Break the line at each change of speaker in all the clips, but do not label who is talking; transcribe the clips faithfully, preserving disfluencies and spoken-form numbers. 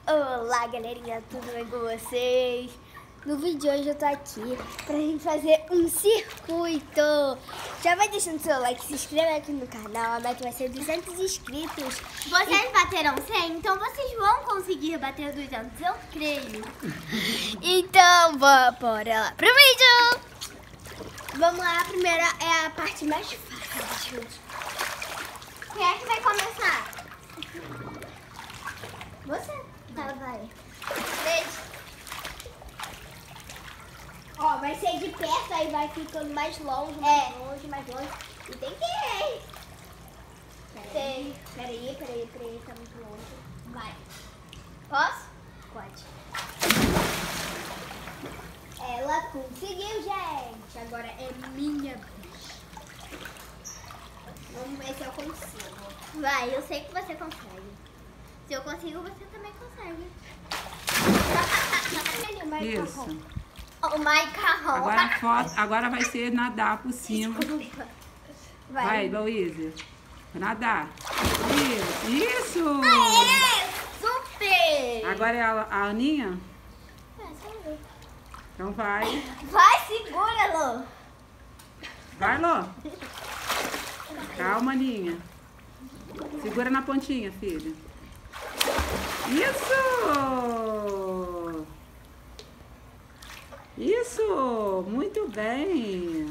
Olá, galerinha, tudo bem com vocês? No vídeo de hoje eu tô aqui pra gente fazer um circuito. Já vai deixando seu like, se inscreva aqui no canal, a meta vai ser duzentos inscritos.
Vocês e... bateram cem, então vocês vão conseguir bater duzentos, eu creio.
Então, bora lá pro vídeo. Vamos lá, a primeira é a parte mais fácil.
Quem é que vai começar?
Você.
Tá, vai.
Beijo. Ó, vai ser de perto, aí vai ficando mais longe, mais
é.
longe, mais longe. E tem que ir, hein? Tem. Peraí, peraí, peraí, tá muito longe.
Vai.
Posso? Pode. Ela conseguiu, gente. Agora é minha vez. Vamos ver se eu consigo.
Vai, eu sei que você consegue. Se eu consigo, você também consegue.
Isso.
O macarrão.
Agora, foto, agora vai ser nadar por cima.
Vai,
vai Luísa. Nadar. Isso. Isso.
Aê, super.
Agora é a, a Aninha?
É, só eu.
Então vai.
Vai, segura, Lô.
Vai, Lô. Calma, Aninha. Segura na pontinha, filha. Isso! Isso! Muito bem!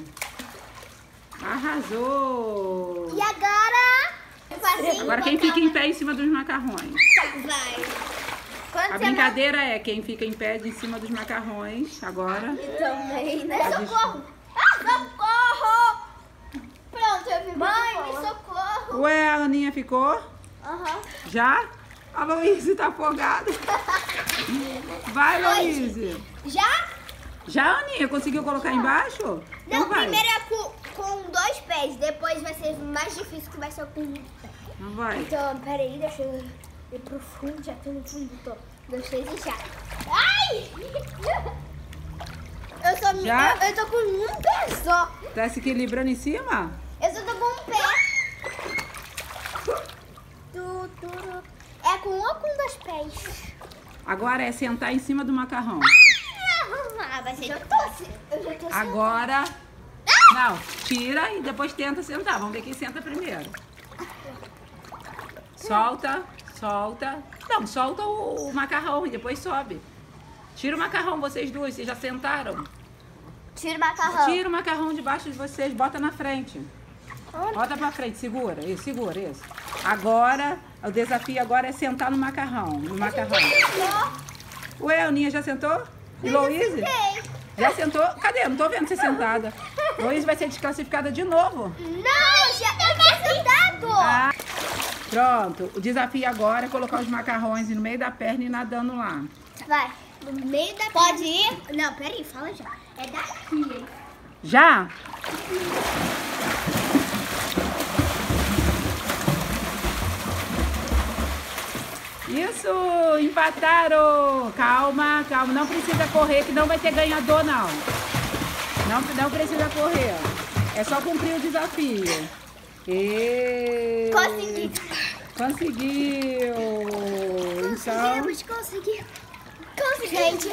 Arrasou!
E agora? Facinho,
agora quem fica em pé em cima dos macarrões?
Vai. Quando
A brincadeira é quem fica em pé em cima dos macarrões. Agora.
Eu também, né?
Socorro! Ah, socorro! Pronto, eu vi. Mãe, me socorro!
Ué, a Aninha ficou?
Aham. Uhum.
Já? A Luísa tá afogada. Vai, Luísa.
Já?
Já, Aninha? Conseguiu colocar embaixo?
Não,
então vai.
primeiro é com, com dois pés. Depois vai ser mais difícil que vai ser com um pé.
Não vai.
Então, peraí, deixa eu ir pro fundo. Já tô no fundo. Tô. Dois, três e já. Ai! Eu, só,
já?
Eu, eu tô com um pé só.
Tá se equilibrando em cima?
Eu só tô com um pé. Tu, tu, é com um ou com dois pés?
Agora é sentar em cima do macarrão.
Ah, vai ser
já
difícil.
tô, eu já tô
Agora... Não, tira e depois tenta sentar. Vamos ver quem senta primeiro. Solta, solta. Não, solta o, o macarrão e depois sobe. Tira o macarrão, vocês duas. Vocês já sentaram?
Tira o macarrão.
Tira o macarrão debaixo de vocês. Bota na frente. Bota pra frente, segura. Isso, segura, isso. Agora, o desafio agora é sentar no macarrão. No macarrão. Ué, a Aninha já sentou? E Luísa? Já sentou? Cadê? Não tô vendo você sentada. Luísa vai ser desclassificada de novo.
Não, já eu tinha sentado.
Ah, pronto. O desafio agora é colocar os macarrões no meio da perna e nadando lá.
Vai. No meio da
Pode ir?
Não, peraí, fala já. É daqui, hein?
Já? Isso, empataram. Calma, calma. Não precisa correr, que não vai ter ganhador, não. Não, não precisa correr. É só cumprir o desafio. E...
Consegui.
Conseguiu.
Conseguimos, então... conseguir. Consegui. Gente,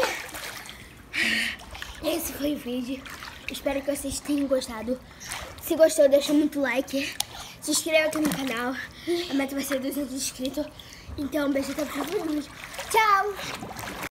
esse foi o vídeo. Espero que vocês tenham gostado. Se gostou, deixa muito like. Se inscreva aqui no canal. A meta vai ser duzentos inscritos. Então, um beijo até o próximo vídeo. Tchau!